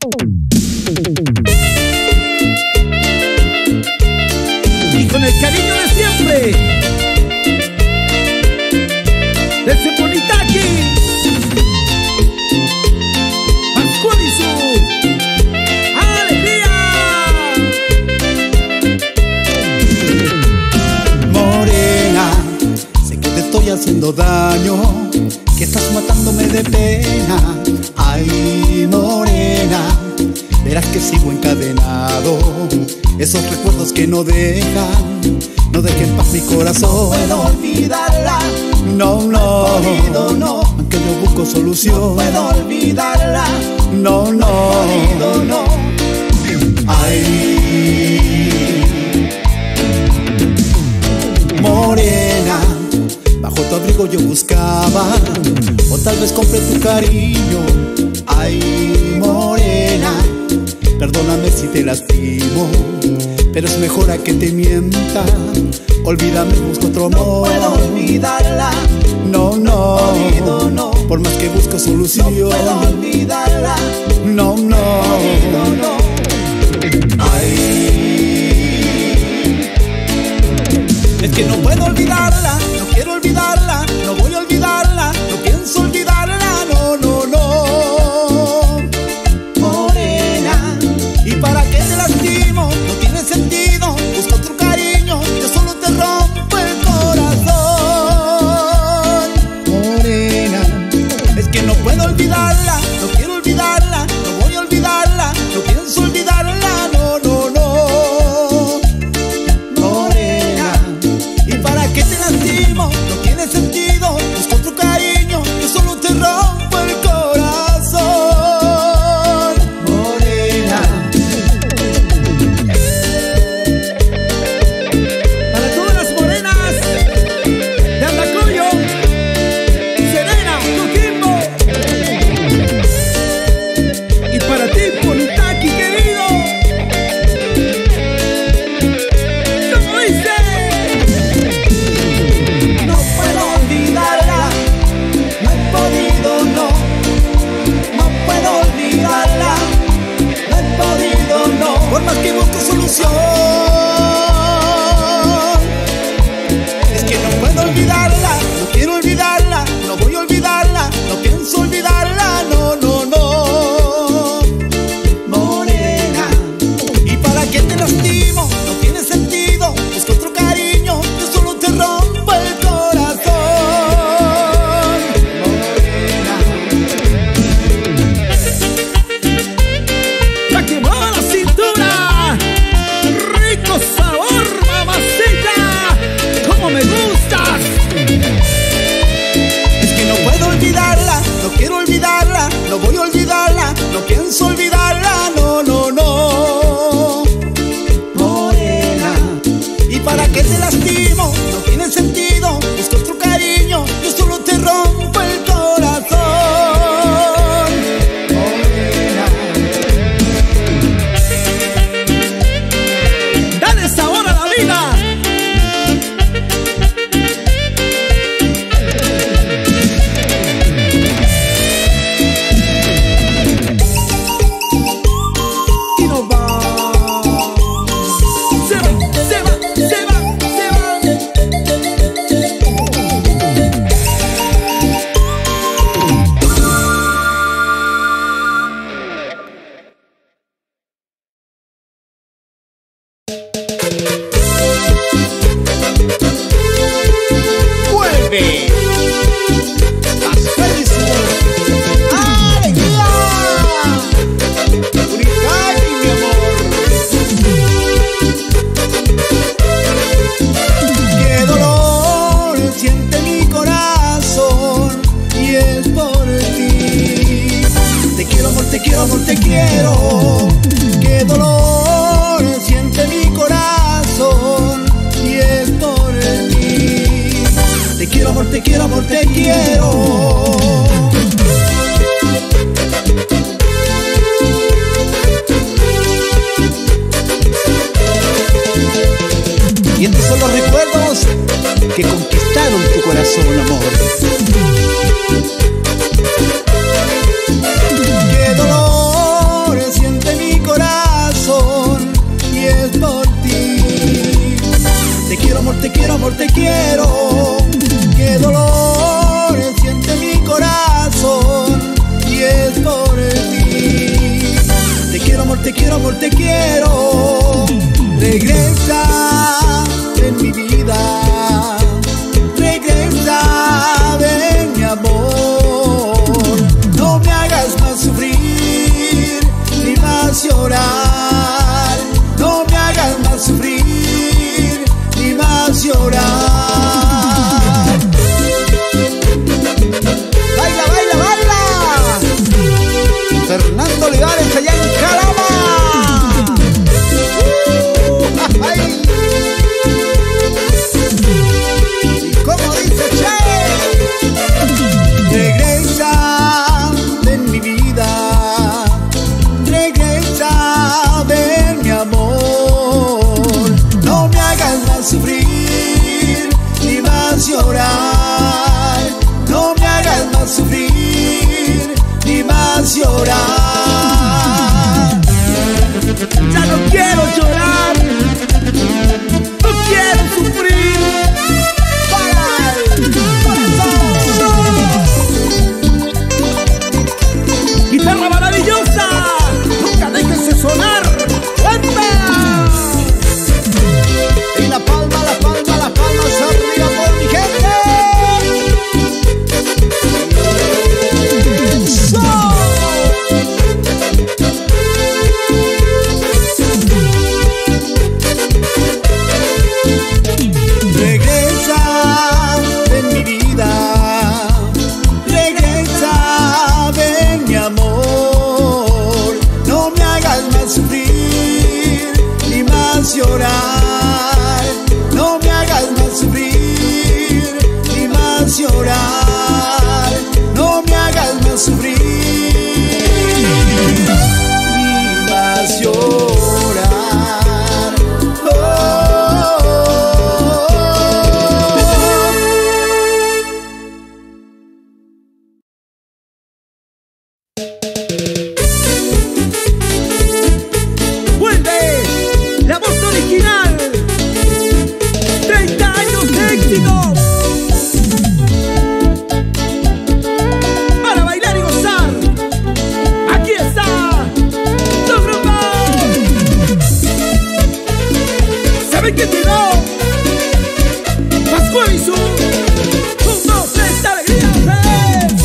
Y con el cariño de siempre, desde Bonitaki, Pascual y su alegría. Morena, sé que te estoy haciendo daño, que estás matándome de pena. Ay, morena, verás que sigo encadenado. Esos recuerdos que no dejan en paz mi corazón. No puedo olvidarla, no, no, no, aunque yo busco solución. no puedo olvidarla, no, no, no. Ay, morena, bajo tu abrigo yo buscaba, o tal vez compré tu cariño. Ay, morena, perdóname si te lastimo, pero es mejor a que te mienta. Olvídame, busco otro amor. No puedo olvidarla, no, no, no. Por más que busco solución. No puedo olvidarla, no, no, no. Ay, es que no puedo olvidarla, no quiero olvidarla, no voy a olvidarla, no pienso olvidarla, no, no, no. Morena, ¿y para qué te lastimo? No tiene sentido, busco otro cariño, yo solo te rompo el corazón. morena, Es que no puedo olvidarla, no quiero olvidarla, no voy a olvidarla, no pienso olvidarla, no, no, no. Morena, ¿y para qué te lastimo? No tiene sentido, busco otro cariño, yo solo te rompo el corazón. morena. Para todas las morenas de Andacollo, Serena, Coquimbo, y para ti, Bonitaki, querido. ¿Cómo dice? No puedo olvidarla, no he podido, no. No puedo olvidarla, no he podido, no. Por más que busco solución, es que no puedo olvidarla, no quiero olvidarla, no voy a olvidarla, no pienso olvidarla, no, no, no. Morena, ¿y para qué te lastimo? No tiene sentido, busco otro cariño, yo solo te rompo el corazón. Morena, La que mueva la cintura, rico sabor, mamacita, como me gustas. es que no puedo olvidarla, no quiero olvidarla, no voy a olvidarla, no pienso olvidarla, no, no, no. Morena, ¿y para qué te lastimo? No tiene sentido, busco otro cariño, yo solo te rompo el corazón. Morena, Dale sabor a la vida. Y nos va. Se va, se va, se va, se va. vuelve. Pascual y su alegría. Bonitaki, mi amor. Qué dolor siente mi corazón y es por ti. Te quiero, amor, te quiero, amor, te quiero. Qué dolor siente mi corazón y es por ti. Te quiero, amor, te quiero, amor, te quiero. Y estos son los recuerdos que conquistaron tu corazón, amor. Qué dolor amor, te quiero. Regresa en mi vida, regresa ven mi amor. No me hagas más sufrir ni más llorar. No me hagas más sufrir ni más llorar. Baila, baila, baila. Fernando Olivares allá en Calama. Ay. ¿Y cómo dice Che? Regresa en mi vida, regresa ven mi amor. No me hagas más sufrir ni más llorar. No me hagas más sufrir ni más llorar. Ya no quiero llorar, no quiero sufrir. Para el corazón. Guitarra maravillosa, nunca dejes de sonar. ¡Cuenta! Y la palma, la palma, la palma se arriba por mi gente. Regresa en mi vida, regresa ven mi amor. No me hagas más sufrir ni más llorar. No me hagas más sufrir ni más llorar. No me hagas más sufrir ni más llorar. Vuelve la voz original. 30 años de éxito para bailar y gozar. Aquí está tu grupo. ¿Saben qué tiró? Pascual y su 1, 2, 3, alegría, ¡hey!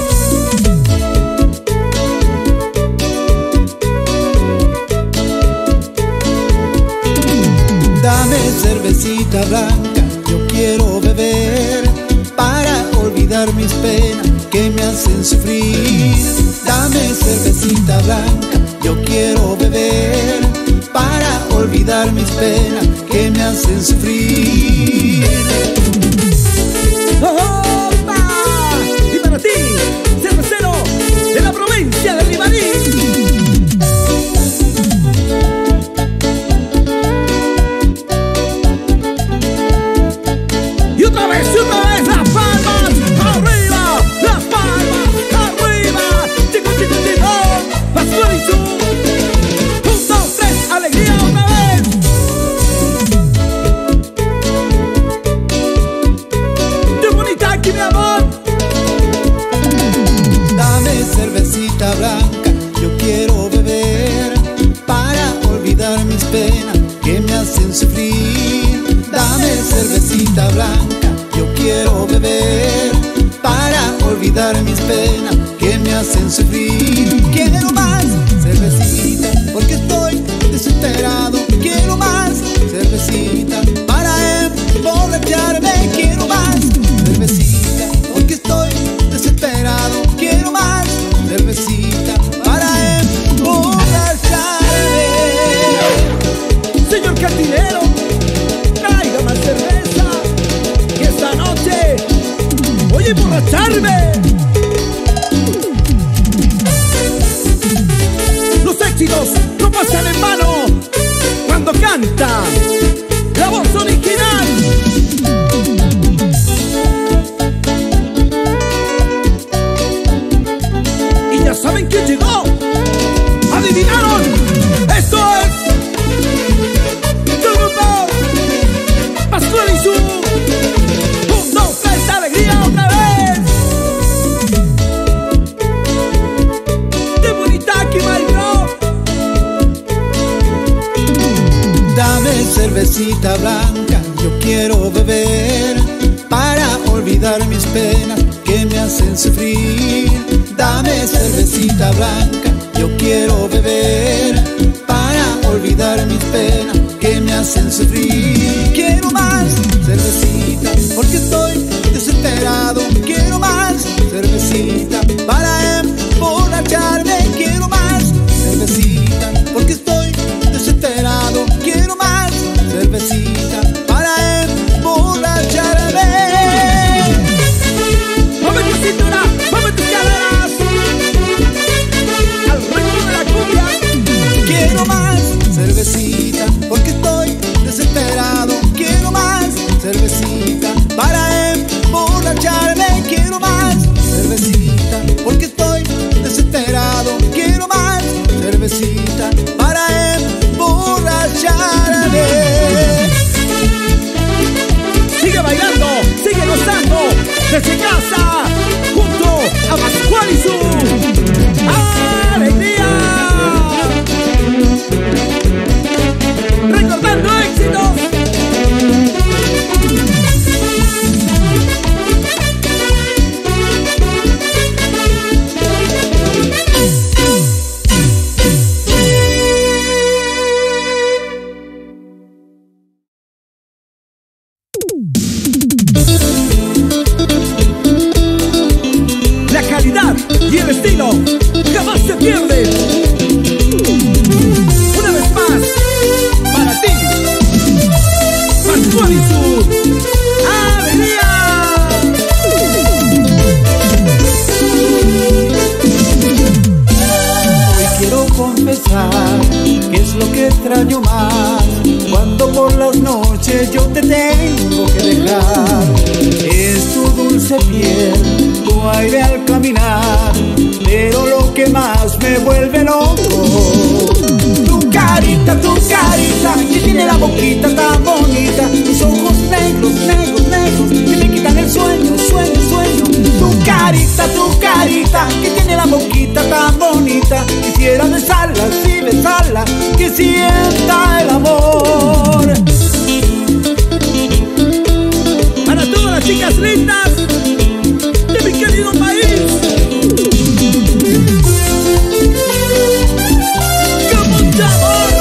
Dame cervecita blanca, yo quiero beber para olvidar mis penas que me hacen sufrir. Dame cervecita blanca, yo quiero beber para olvidar mis penas que me hacen sufrir. ¡Opa! Y para ti, cervecero de la provincia de Limarí. Y otra vez, las palmas arriba, las palmas arriba. Chico, chico, chico, Pascual y su 1, 2, 3, alegría otra vez. ¡Qué bonita aquí, mi amor! Dame cervecita blanca, yo quiero beber para olvidar mis penas que me hacen sufrir. Dame cervecita blanca, yo quiero beber para olvidar mis penas que me hacen sufrir. Quiero más cervecita porque estoy desesperado. Quiero más cervecita para emborracharme. Quiero más cervecita porque estoy desesperado. Quiero más cervecita para emborracharme. Señor cantinero, traiga más cerveza, que esta noche voy a emborracharme. Los éxitos no pasan en vano cuando canta la voz original. Y ya saben quién llegó. ¿Adivinaron? Esto es Pascual y su 1, 2, 3, alegría otra vez. ¡Qué bonita aquí, my love! cervecita blanca yo quiero beber para olvidar mis penas que me hacen sufrir. Dame cervecita blanca, yo quiero beber para olvidar mis penas que me hacen sufrir. Quiero más cervecita porque estoy desesperado. Quiero más cervecita para emborracharme. Quiero más cervecita porque estoy desesperado. Quiero más cervecita para emborracharme. Mueve tu cintura, mueve tus caderas al ritmo de la cumbia. Quiero más cervecita porque estoy desesperado. Quiero más cervecita para emborracharme. Quiero más cervecita porque estoy desesperado. Quiero más cervecita para emborracharme. Sigue bailando, sigue gozando desde casa junto a Pascual y su alegría. Recordando éxitos. La calidad y el estilo jamás se pierde. Una vez más, para ti, Pascual y su alegría. Hoy quiero confesar que es lo que extraño más cuando por las noches yo te tengo que dejar. Es tu dulce piel, tu aire al caminar, pero lo que más me vuelve loco, tu carita, que tiene la boquita tan bonita, tus ojos negros, negros, negros, que me quitan el sueño, sueño, sueño. Tu carita, que tiene la boquita tan bonita, quisiera besarla, sí, besarla, que sienta el amor. Para todas las chicas lindas de mi querido país. ¡Con mucho amor!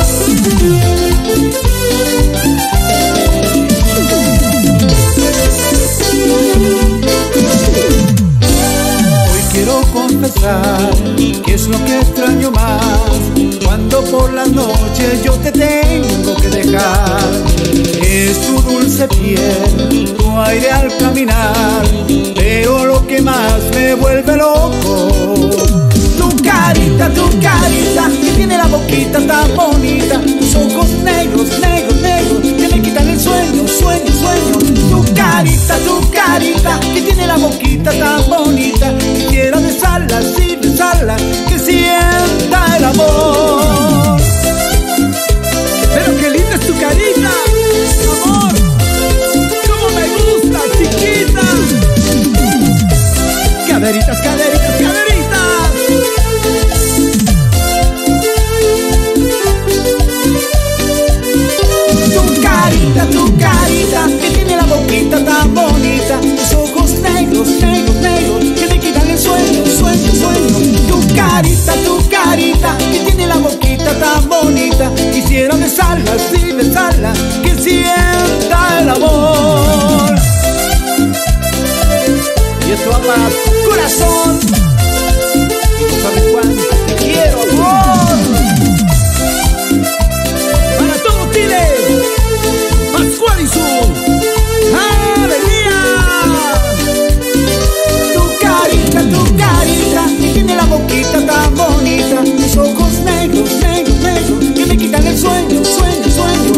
Hoy quiero confesar que es lo que extraño más cuando por las noches yo te tengo que dejar. Es tu dulce piel, tu aire al caminar, pero lo que más me vuelve loco, tu carita, que tiene la boquita tan bonita, tus ojos negros, negros, negros, que me quitan el sueño, sueño, sueño. Tu carita, que tiene la boquita tan bonita, quisiera besarla, sí, besarla, que sienta el amor. Pero qué linda es tu carita, amor. Cómo me gusta, chiquita. Caderitas, caderitas, caderitas. Tu carita, que tiene la boquita tan bonita, tus ojos negros, negros, negros, que me quitan el sueño, sueño, sueño. Tu carita, que tiene la boquita tan bonita, quisiera besarla, sí, besarla, que sienta el amor. Y esto va para tu corazón, y no sabes cuánto te quiero, amor. Para todo Chile, Pascual y su alegría. Tu carita, que tiene la boquita tan bonita, tus ojos negros, negros, negros, que me quitan el sueño, sueño, sueño.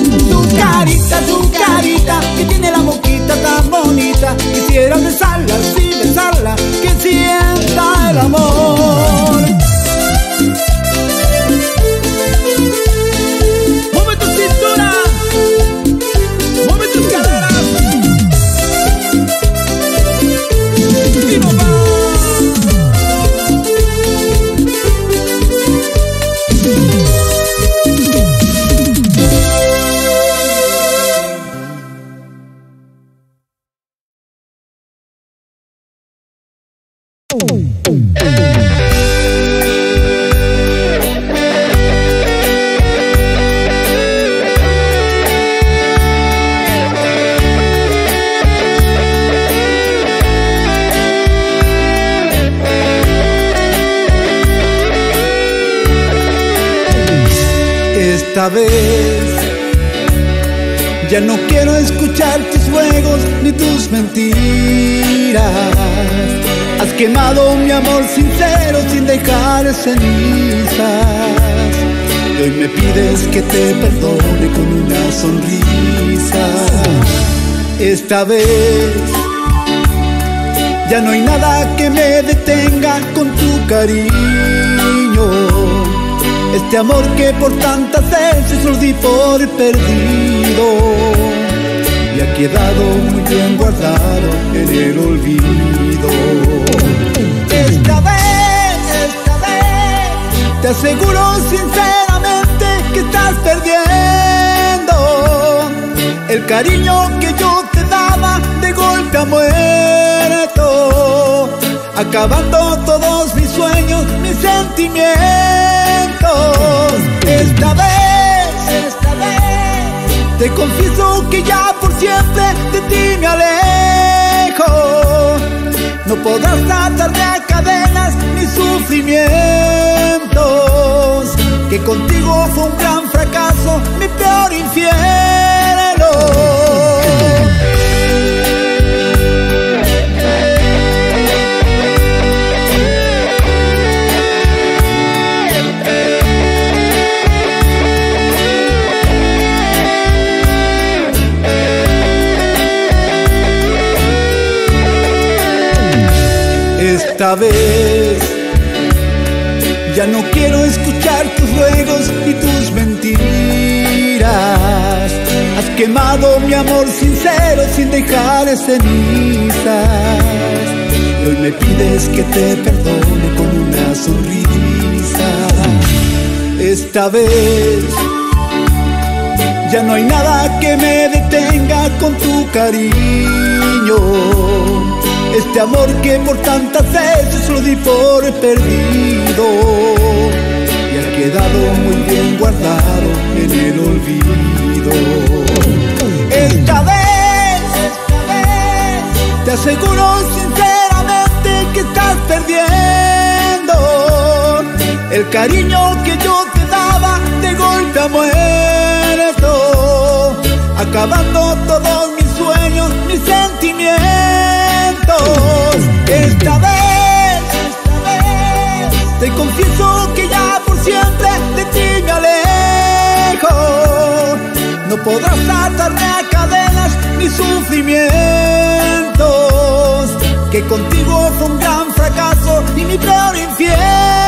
Esta vez ya no quiero escuchar tus ruegos ni tus mentiras. Has quemado mi amor sincero sin dejar cenizas. Y hoy me pides que te perdone con una sonrisa. Esta vez ya no hay nada que me detenga con tu cariño. Este amor que por tantas veces lo di por perdido y ha quedado muy bien guardado en el olvido. Esta vez, te aseguro sinceramente que estás perdiendo el cariño que yo te daba. De golpe ha muerto, acabando todos mis sueños, mis sentimientos. Esta vez, te confieso que ya por siempre de ti me alejo. No podrás atarme a cadenas ni sufrimientos, que contigo fue un gran fracaso, mi peor infierno. Esta vez ya no quiero escuchar tus ruegos y tus mentiras. Has quemado mi amor sincero sin dejar cenizas. Y hoy me pides que te perdone con una sonrisa. Esta vez ya no hay nada que me detenga con tu cariño. Este amor que por tantas veces lo di por perdido y ha quedado muy bien guardado en el olvido. Esta vez, te aseguro sinceramente que estás perdiendo el cariño que yo te daba. De golpe ha muerto, acabando todos mis sueños, mis sentimientos. Esta vez, te confieso que ya por siempre de ti me alejo. No podrás atarme a cadenas ni sufrimientos, que contigo fue un gran fracaso y mi peor infierno.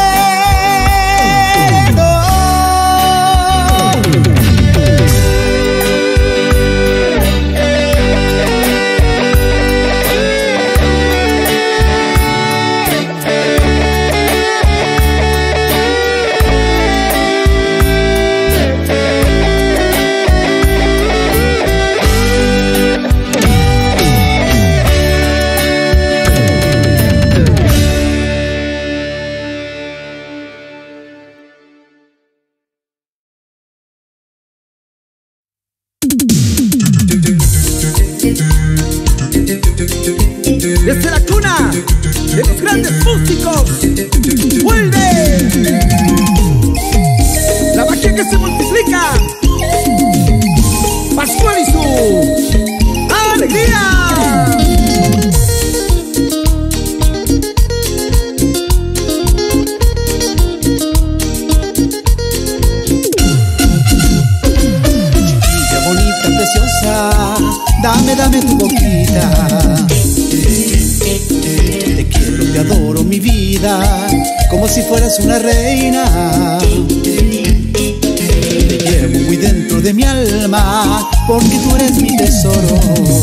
Desde la cuna de los grandes músicos vuelve la magia que se multiplica. Pascual y su alegría. Chiquilla bonita, preciosa, dame tu boquita. Te quiero, te adoro, mi vida, como si fueras una reina. Te llevo muy dentro de mi alma, porque tú eres mi tesoro.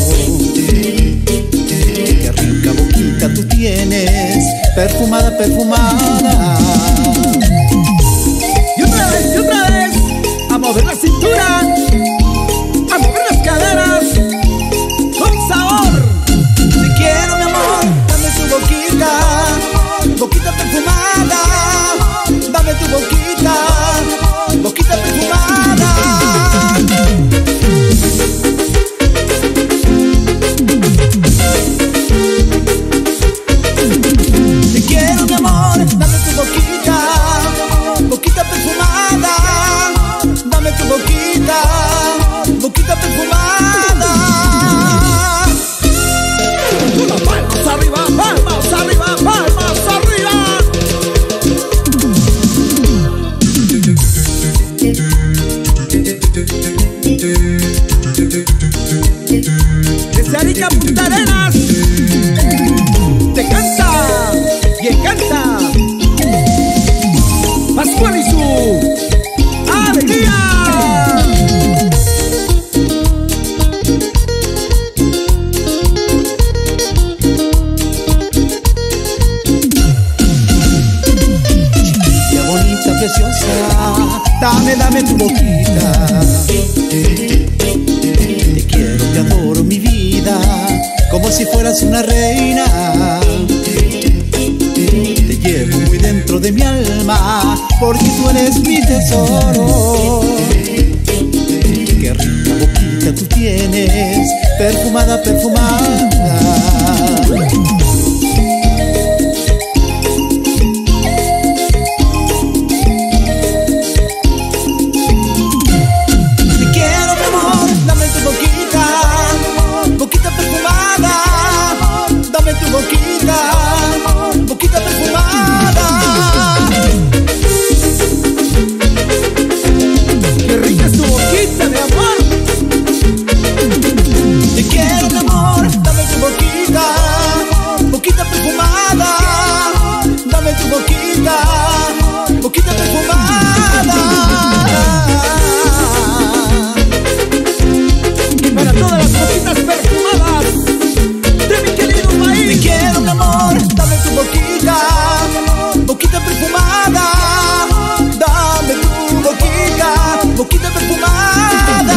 Qué rica boquita tú tienes, perfumada, perfumada. Y otra vez, a mover la cintura, a mover las caderas, con sabor. Te quiero, mi amor, dame tu boquita, boquita perfumada. Dame tu boquita, boquita perfumada. Te quiero, mi amor, dame tu boquita, Desde Arica a Punta Arenas te canta y encanta Pascual y su alegría. Chiquilla bonita, preciosa, dame tu boquita. Te quiero, te adoro, mi vida, como si fueras una reina. Te llevo muy dentro de mi alma, porque tú eres mi tesoro. Qué rica boquita tú tienes, perfumada, perfumada. Boquita perfumada. Qué rica es tu boquita, mi amor. Te quiero, mi amor, dame tu boquita. Boquita perfumada. Dame tu boquita. Boquita perfumada. Y para todas las boquitas perfumadas de mi querido país. Te quiero, mi amor, dame tu boquita. Boquita perfumada. Dame tu boquita. Boquita perfumada.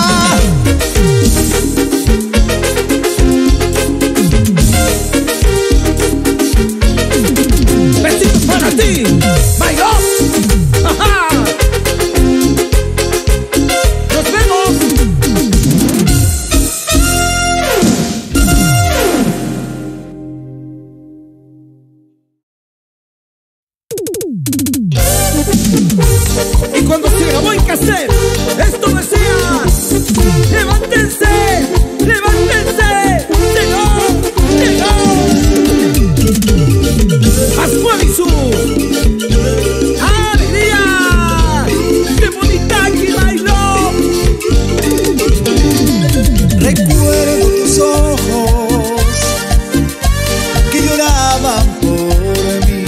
Besitos para ti, bailó. ¡Ajá! Nos vemos. Y cuando se grabó en cassette, esto decía: levántense, levántense, llegó Pascual y su alegría. ¡Qué bonita que bailó! Recuerdo tus ojos que lloraban por mí.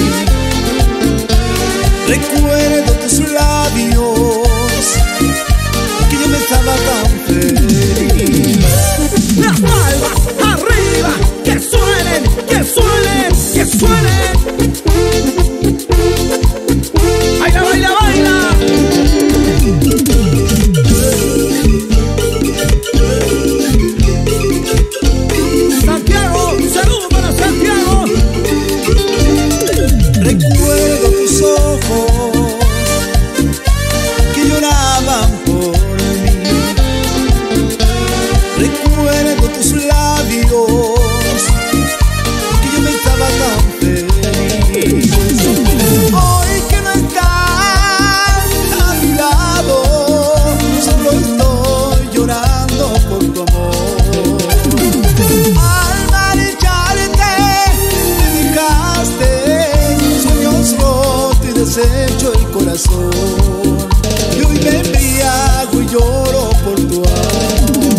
Recuerdo tus labios que yo me estaba tan feliz. Las palmas arriba, que suenen, que suenen, que suenen. Baila, baila, baila. Santiago, un saludo para Santiago. Recuerdo tus ojos que lloraban por mí. Recuerdo tus labios que yo me estaba tan feliz. Hoy que no estás a mi lado, solo estoy llorando por tu amor. Al marcharte me dejaste sueños rotos y deshecho el corazón. Y hoy me embriago y lloro por tu amor.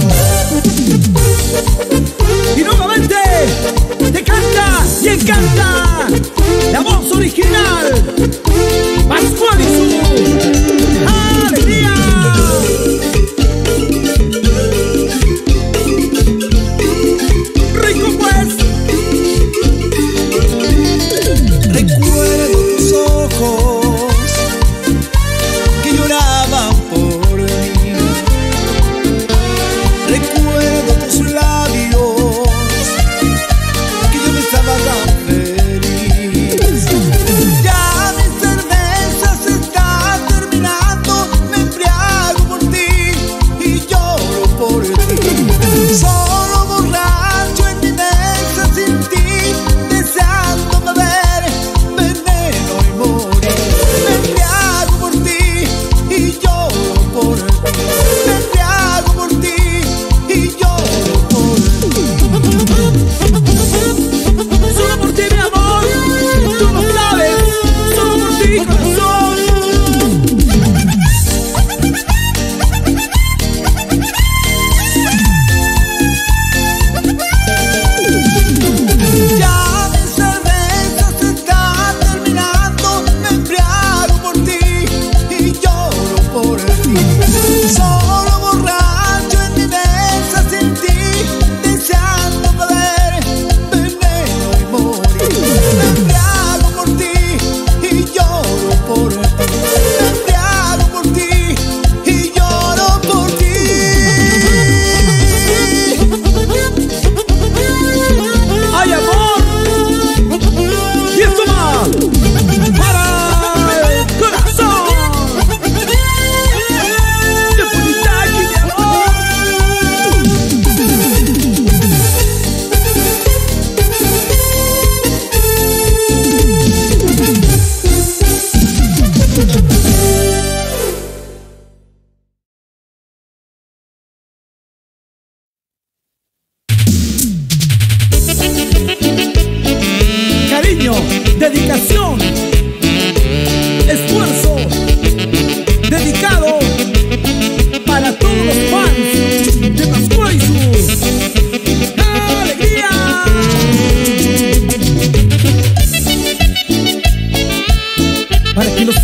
Y nuevamente te canta y encanta la voz original, Pascual y su alegría. Rico pues. Recuerdo tus ojos que lloraban por mí. Recuerdo tus labios que yo me estaba tan feliz.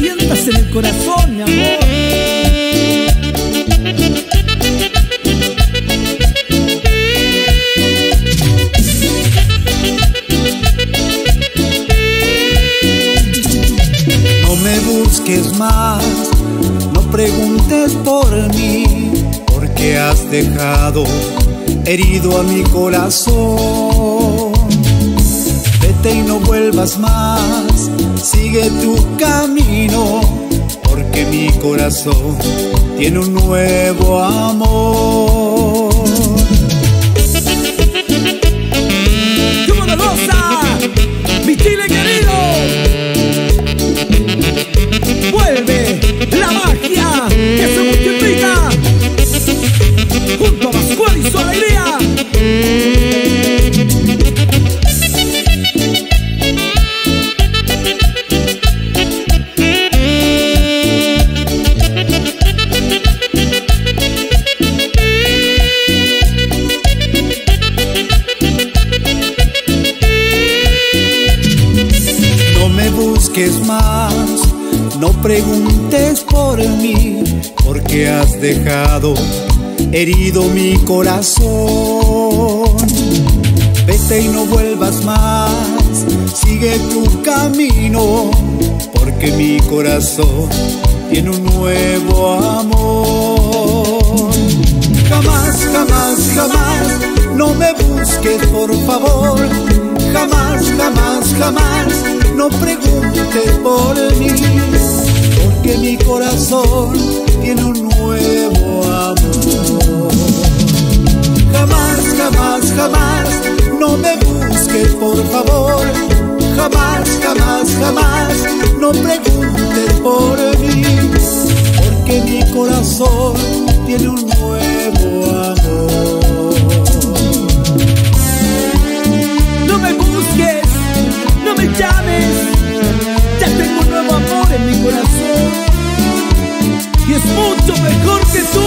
sientas en el corazón, mi amor. No me busques más, no preguntes por mí, porque has dejado herido a mi corazón. Vete y no vuelvas más, sigue tu camino, porque mi corazón tiene un nuevo amor. ¡Como de rosa! ¡Mi Chile querido! ¡Vuelve la magia que se multiplica! Junto a Pascual y su alegría. Más, no preguntes por mí, porque has dejado herido mi corazón. Vete y no vuelvas más, sigue tu camino, porque mi corazón tiene un nuevo amor. Jamás, jamás, jamás, no me busques por favor. Jamás, jamás, jamás, no preguntes por mí, porque mi corazón tiene un nuevo amor. Jamás, jamás, jamás, no me busques por favor. Jamás, jamás, jamás, no preguntes por mí, porque mi corazón tiene un nuevo amor. No me busques, no me llames, ya tengo un nuevo amor en mi corazón y es mucho mejor que tú.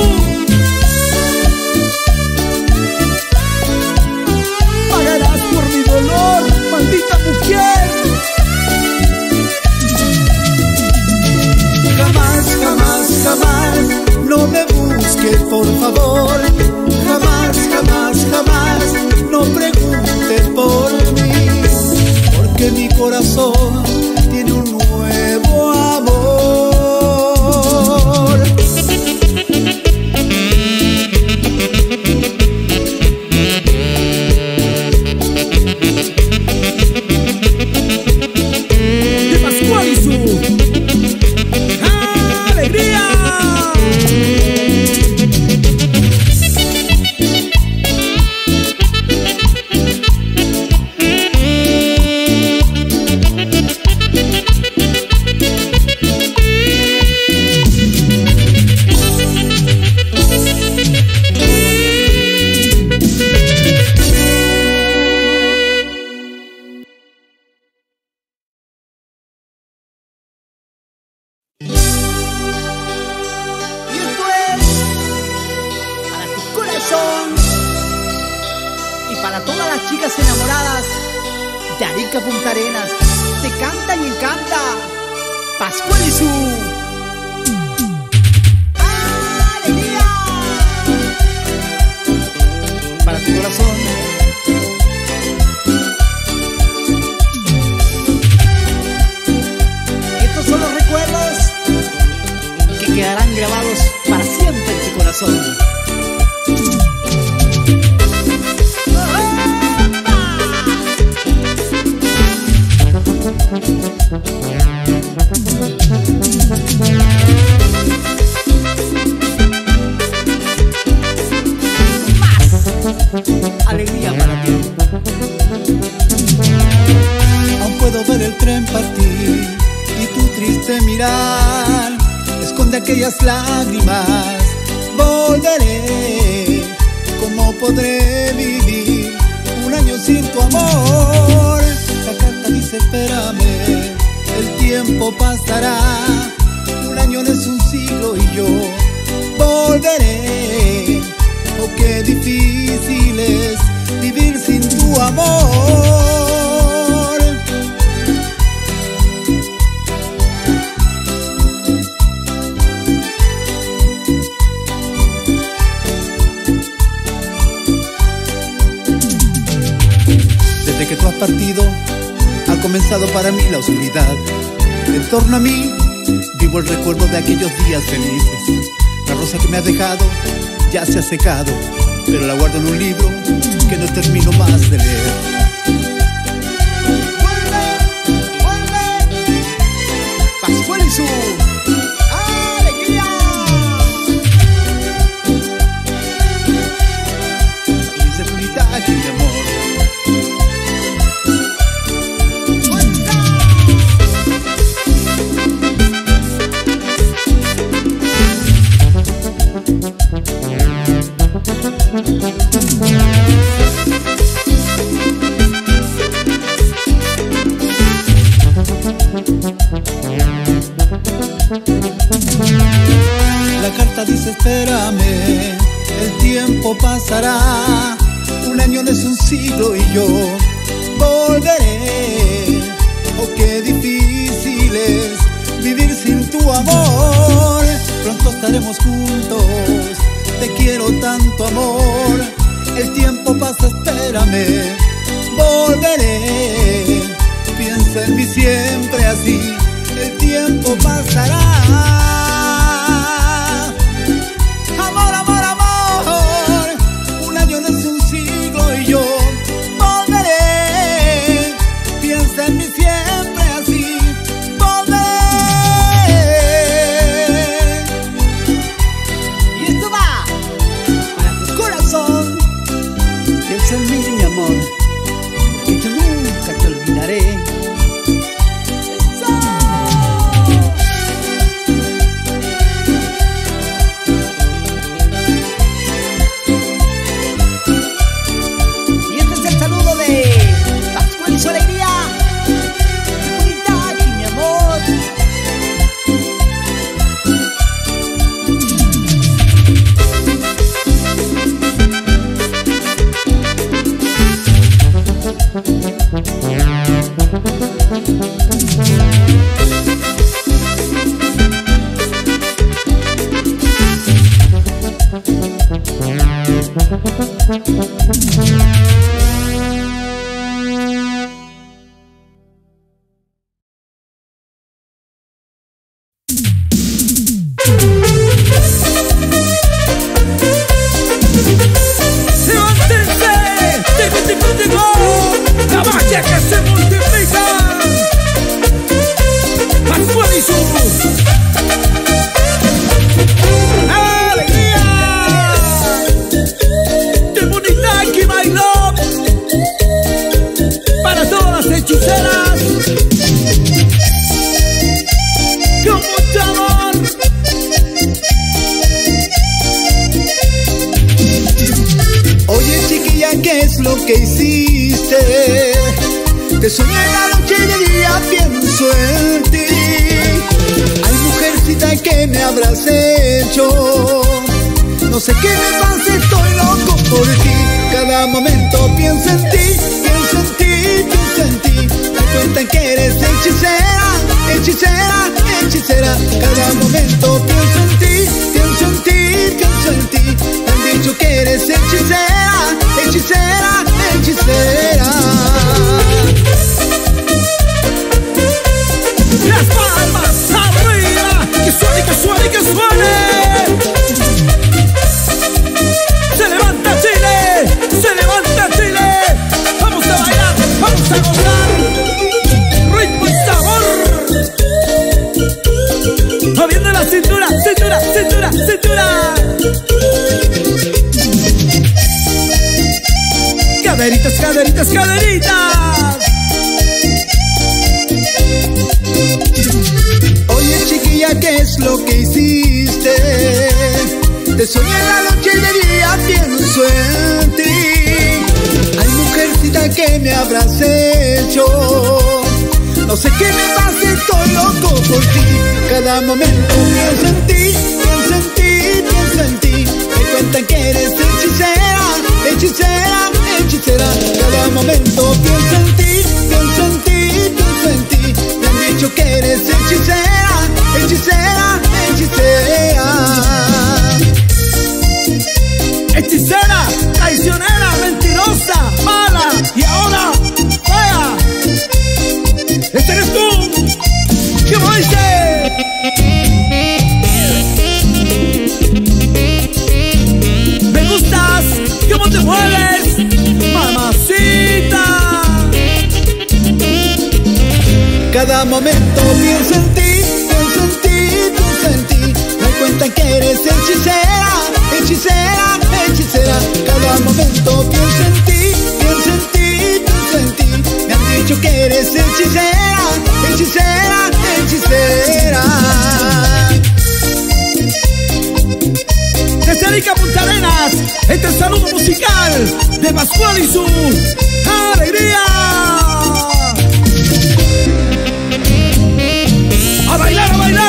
Pagarás por mi dolor, maldita mujer. Jamás, jamás, jamás, no me busques por favor. Jamás, jamás, jamás, no preguntes por mí, porque mi corazón tiene un nuevo amor. De Pascual y su alegría. Y para todas las chicas enamoradas de Arica Punta Arenas, te canta y encanta Pascual y su alegría. Para tu corazón. Estos son los recuerdos que quedarán grabados para siempre en tu corazón. Alegría para ti. Aún puedo ver el tren partir y tu triste mirar esconde aquellas lágrimas. Volveré, ¿cómo podré vivir un año sin tu amor? La carta dice espérame, el tiempo pasará. Un año no es un siglo y yo volveré. Oh, qué difícil es vivir sin tu amor. partido, ha comenzado para mí la oscuridad. En torno a mí vivo el recuerdo de aquellos días felices. La rosa que me ha dejado ya se ha secado, pero la guardo en un libro que no termino más de leer. Pascual y su alegría. Dice Julita, aquí mi amor. La carta dice espérame, el tiempo pasará, un año no es un siglo y yo volveré. Oh, qué difícil es vivir sin tu amor, pronto estaremos juntos, te quiero tanto amor. El tiempo pasa, espérame, volveré. Piensa en mí siempre así, el tiempo pasará. Amor, amor, amor, un año no es un siglo y yo volveré. Piensa en mí siempre así, volveré. Y esto va para tu corazón. Piensa en mí, mi amor, porque yo nunca te olvidaré. Y este es el saludo de Pascual y su alegría. Julita, aquí mi amor. La magia que se multiplica. Pascual y su alegría. ¡Qué bonita aquí, my love! Para todas las hechiceras, con mucho amor. Oye chiquilla, ¿qué es lo que hiciste? Te soñé en la noche y de día pienso en ti. Ay, mujercita, ¿qué me habrás hecho? No sé qué me pasa, estoy loco por ti. Cada momento pienso en ti, pienso en ti, pienso en ti. Me cuentan que eres hechicera, hechicera, hechicera. Cada momento pienso en ti, pienso en ti, pienso en ti. Me han dicho que eres hechicera, hechicera, hechicera. Las palmas arriba, que suene, que suene, que suene. Se levanta Chile, se levanta Chile. Vamos a bailar, vamos a gozar. Ritmo y sabor. Moviendo la cintura, cintura, cintura, cintura. Caderitas, caderitas, caderitas. Oye chiquilla, ¿qué es lo que hiciste? Te soñé en la noche y de día pienso en ti. Ay, mujercita, ¿qué me habrás hecho? No sé qué me pasa, estoy loco por ti. Cada momento pienso en ti, pienso en ti, pienso en ti. Me cuentan que eres hechicera, hechicera, hechicera. Cada momento pienso en ti, pienso en ti, pienso en ti. Me han dicho que eres hechicera, hechicera, hechicera. Hechicera, traicionera, mentirosa, mala. Y ahora, vaya. Cada momento pienso en ti, pienso en ti, pienso en ti. Me cuentan que eres hechicera, hechicera, hechicera. Cada momento pienso en ti, pienso en ti, pienso en ti. Me han dicho que eres hechicera, hechicera, hechicera. Desde Arica, Punta Arenas, este saludo musical de Pascual y su alegría. A bailar, a bailar.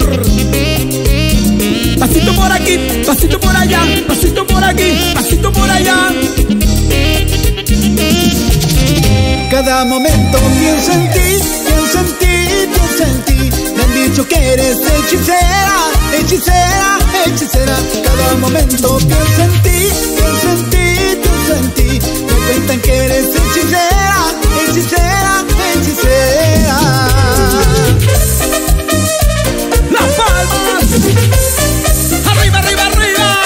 Pasito por aquí, pasito por allá, pasito por aquí, pasito por allá. Cada momento pienso en ti, pienso en ti, pienso en ti. Me han dicho que eres hechicera, hechicera, hechicera. Cada momento pienso en ti, pienso en ti, pienso en ti. Me cuentan que eres hechicera, hechicera, hechicera. Las palmas, arriba, arriba, arriba.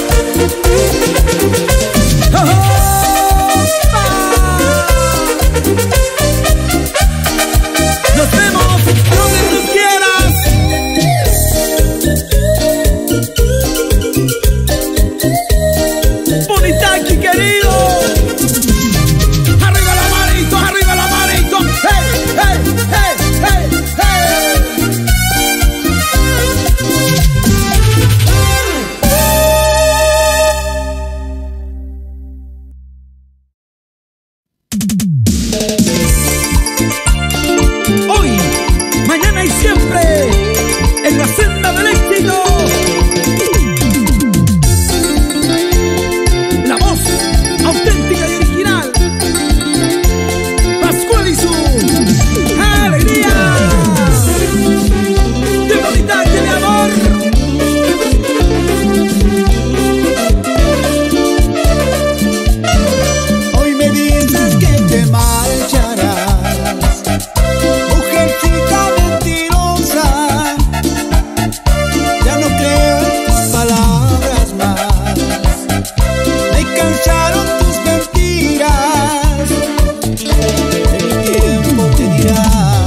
Nos vemos donde tú quieras. Bonitaqui, querido. Arriba la manito, arriba la manito. Hey, hey, hey, hey, hey. Hoy, mañana y siempre, en la senda del éxito. La voz auténtica y original, Pascual y su alegría. De bonita, de mi amor. Hoy me dices que te marcharás, mujercita mentirosa. Ya no creo en tus palabras más. Me cansaron tus mentiras. El tiempo te dirá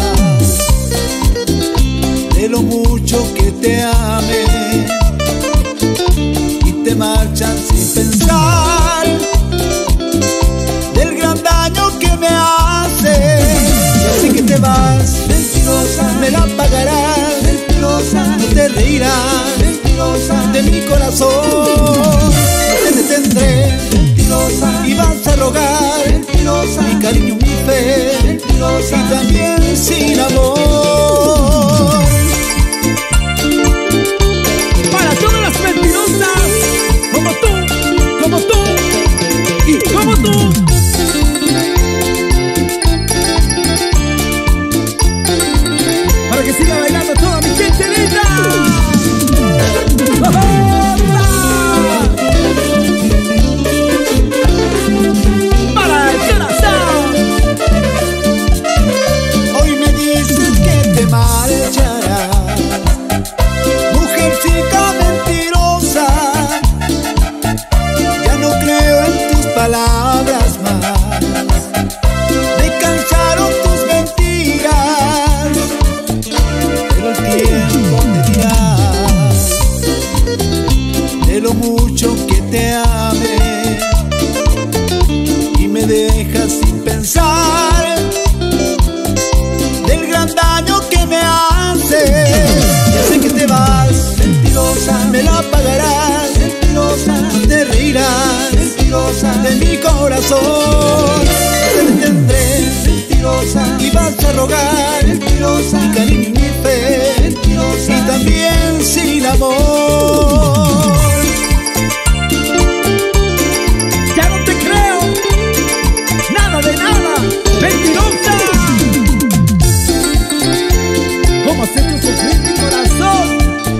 de lo mucho que te amé, y te marchan sin pensar del gran daño que me haces. Y así que te vas, mentirosa, me la pagarás, mentirosa, no te reirás, mentirosa, de mi corazón. No te detendré, mentirosa, y vas a rogar, mentirosa, mi cariño, mi fe, mentirosa, y también sin amor. Para todas las mentirosas, como tú y como tú. Para que siga bailando toda mi gente linda. Para el corazón. Hoy me dices que te marcharás, mujercita mentirosa. Ya no creo en tus palabras más. Me cansaron tus mentiras, pero el tiempo me dirá de lo mucho que te amé, y me dejas sin pensar del gran daño que me haces. Ya sé que te vas, mentirosa, me la pagarás, mentirosa, te reirás, mentirosa, de mi corazón. Te detendré, mentirosa, y vas a rogar, mentirosa, mi cariño y mi fe, mentirosa, y también sin amor. Ya no te creo, nada de nada, mentirosa. ¿Cómo has hecho sufrir mi corazón?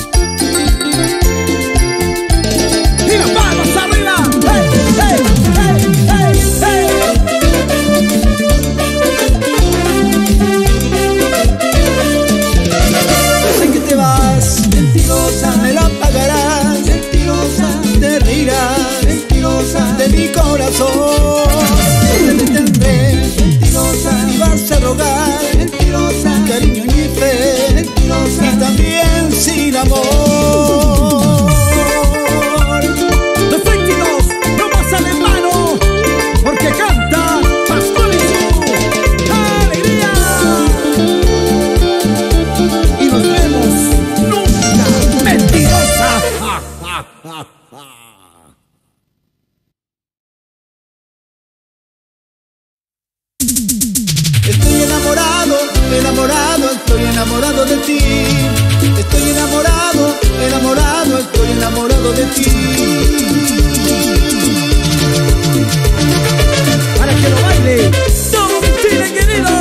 Y las manos arriba. Hey, hey, hey, hey, hey. Yo sé que te vas, mentirosa, me la pagarás, mentirosa, te reirás, mentirosa, de mi corazón. Te detendré, mentirosa, y vas a rogar, mentirosa, sin cariño ni fe, y también sin amor. Los éxitos no pasan en vano, porque canta Pascual y su alegría. Y nos vemos nunca, mentirosa. Estoy enamorado, enamorado, estoy enamorado de ti. Estoy enamorado, enamorado, estoy enamorado de ti. Para que lo baile todo mi Chile querido,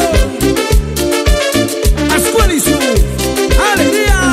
Pascual y su alegría.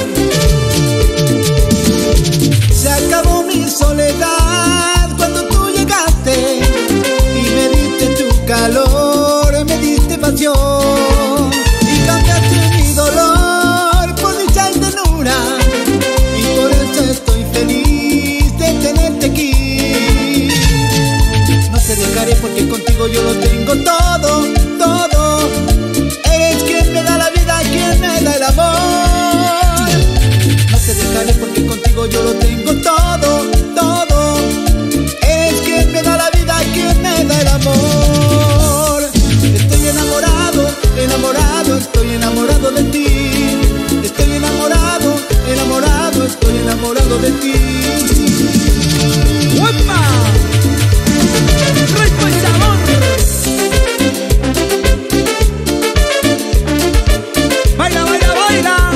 Se acabó mi soledad cuando tú llegaste y me diste tu calor, me diste pasión y cambiaste mi dolor por dicha y ternura, y por eso estoy feliz de tenerte aquí. No te dejaré porque contigo yo lo tengo todo, todo. Eres quien me da la vida, quien me da el amor. No te dejaré porque contigo yo lo tengo todo, todo. Eres quien me da la vida, quien me da el amor. Estoy enamorado, enamorado, estoy enamorado de ti. Estoy enamorado, enamorado, estoy enamorado de ti. ¡Uepa! ¡Rico y sabor! ¡Baila, baila, baila!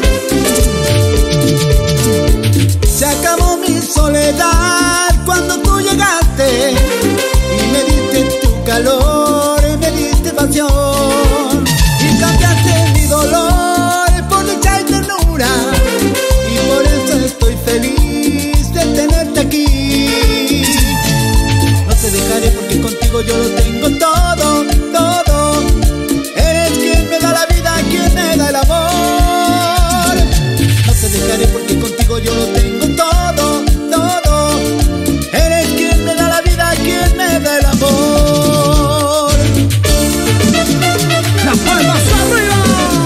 Se acabó mi soledad cuando tú llegaste y me diste tu calor, me diste pasión y cambiaste mi dolor por dicha y ternura, y por eso estoy feliz de tenerte aquí. No te dejaré porque contigo yo lo tengo todo, todo. Eres quien me da la vida, quien me da el amor. No te dejaré porque contigo yo lo tengo todo, todo. Eres quien me da la vida, quien me da el amor. ¡Las palmas arriba!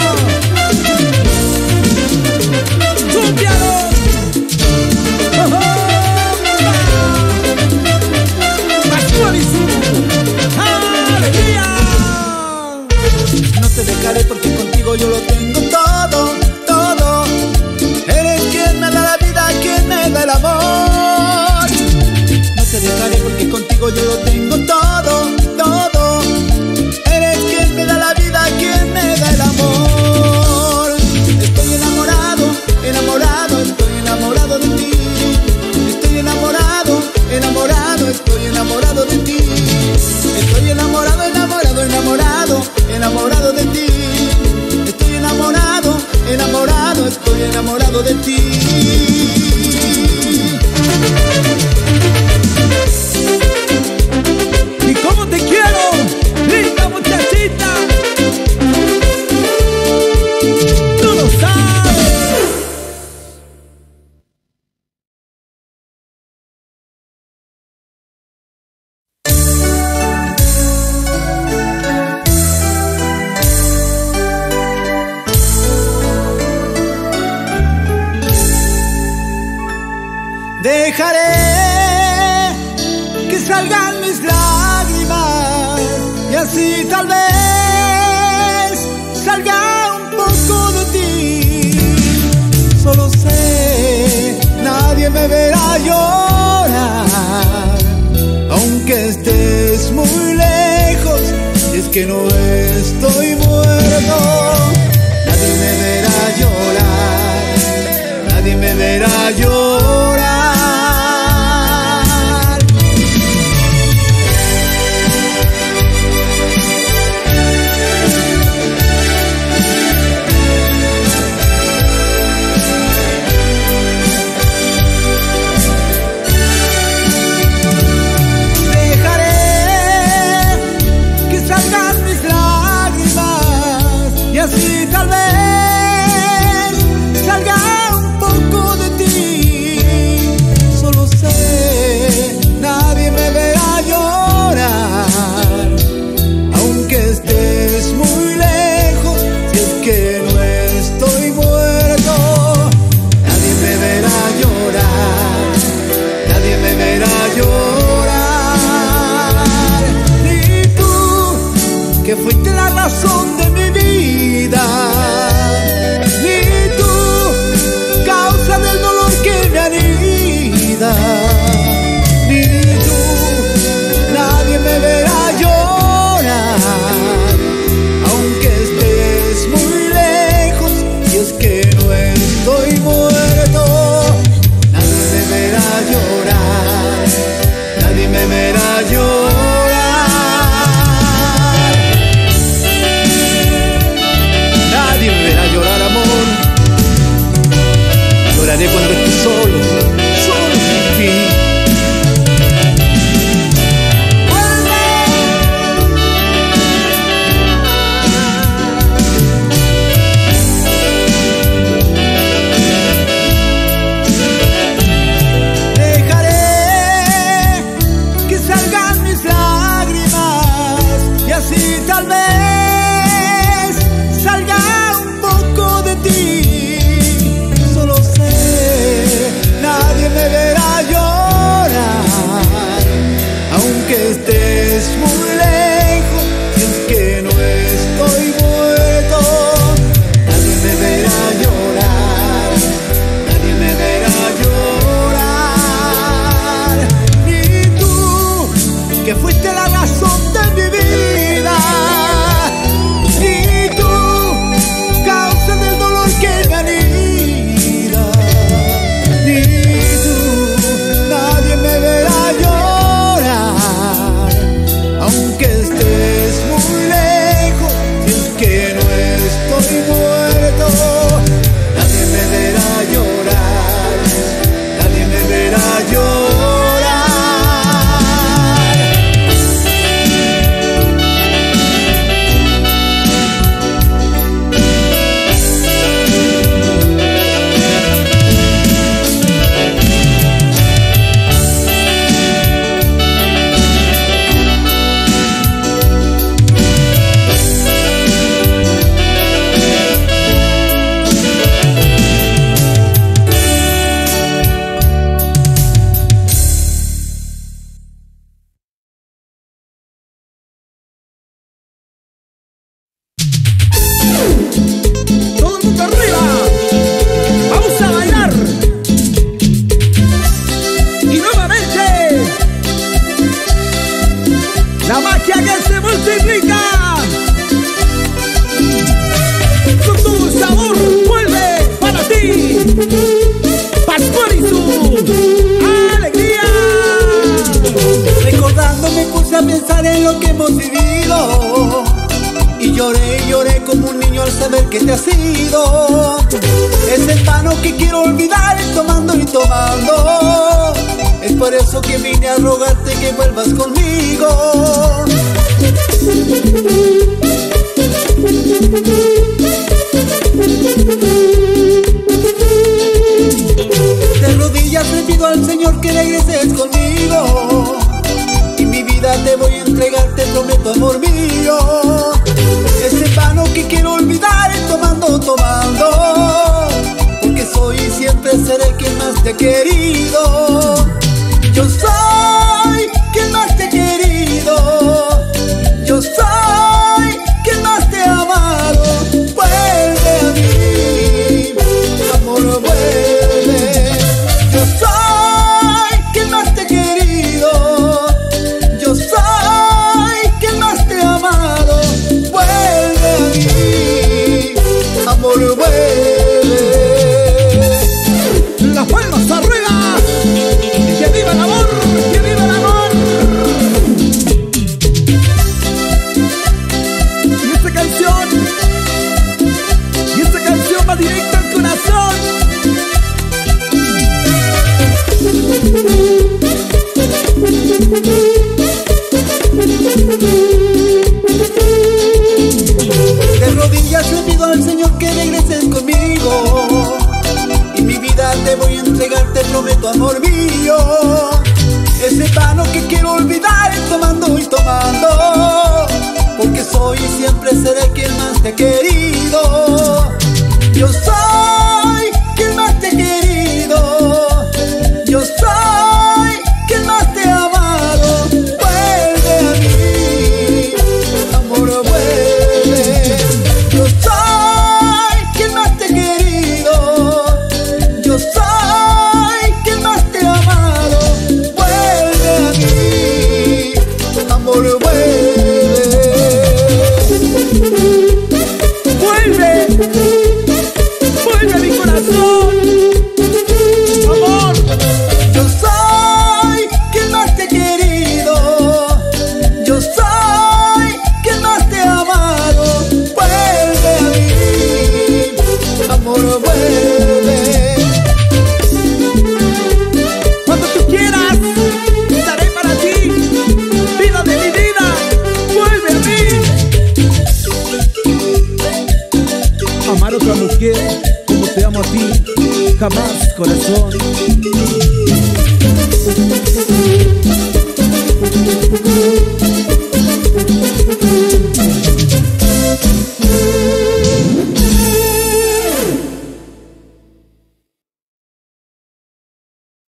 ¡Chúmpialo! ¡Oh, oh! ¡Pascual y su alegría! No te dejaré porque contigo yo lo tengo todo, todo. Eres quien me da la vida, quien me da el amor. No te dejaré porque contigo yo lo tengo todo, todo. Eres quien me da la vida, quien me da el amor. Estoy enamorado, enamorado, estoy enamorado de ti. Estoy enamorado, enamorado, estoy enamorado de ti. Estoy enamorado, enamorado, enamorado, enamorado de ti. Estoy enamorado, enamorado, estoy enamorado de ti. ¡Y cómo te quiero, linda muchachita! ¡Tú lo sabes! Dejaré que salgan mis lágrimas y así tal vez salga un poco de ti. Solo sé, nadie me verá llorar, aunque estés muy lejos, y es que no estoy muerto. Nadie me verá llorar, nadie me verá llorar. Y así tal vez salga un poco de ti. extraño al saber que te has ido. Es en vano que quiero olvidar tomando y tomando. Es por eso que vine a rogarte que vuelvas conmigo. De rodillas le pido al Señor que regreses conmigo. Y mi vida te voy a entregar, te prometo, amor mío. Es en vano que quiero olvidar tomando, tomando. Porque soy y siempre seré quien más te ha querido. Yo soy quien más te ha querido. Yo soy quien más te ha amado. Vuelve a mí, amor, vuelve. Yo soy quien más te ha querido. Yo soy quien más te ha amado. Vuelve a mí, amor, vuelve. Las palmas arriba. ¡Que viva el amor! ¡Que viva el amor! Y esta canción va directa al corazón. De rodillas le pido al Señor que regreses conmigo. Y mi vida te voy a entregar, te prometo, amor mío. Ese vano que quiero olvidar tomando y tomando. Porque soy y siempre seré quien más te ha querido. Yo soy quien más te ha querido. Yo soy quien más te ha amado. Vuelve a mí, amor, vuelve. Yo soy quien más te ha querido. Yo soy quien más te ha amado. Vuelve a mí, amor, vuelve. ¡Vuelve! ¡Vuelve a mi corazón! ¡Amor! Yo soy quien más te ha querido. Yo soy quien más te ha amado. Vuelve a mí, amor, vuelve. Cuando tú quieras, estaré para ti. Vida de mi vida, vuelve a mí. Amar a otra mujer como te amo a ti, jamás, corazón.